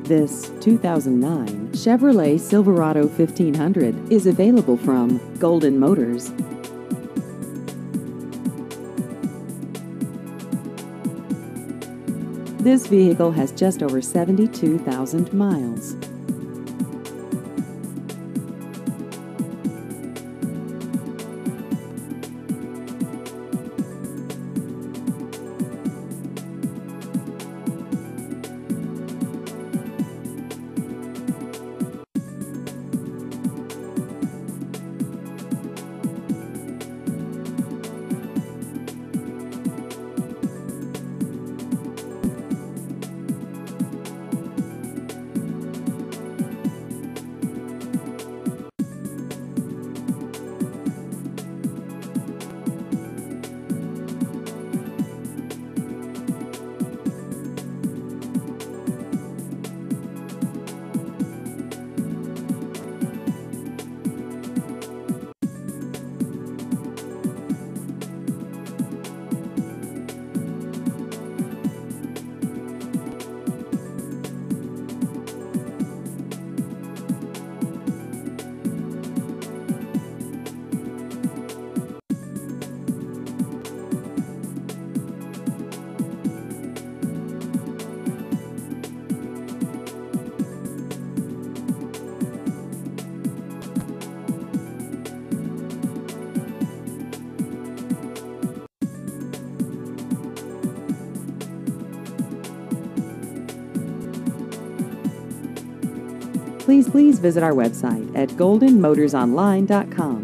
This 2009 Chevrolet Silverado 1500 is available from Golden Motors. This vehicle has just over 72,000 miles. Please visit our website at goldenmotorsonline.com.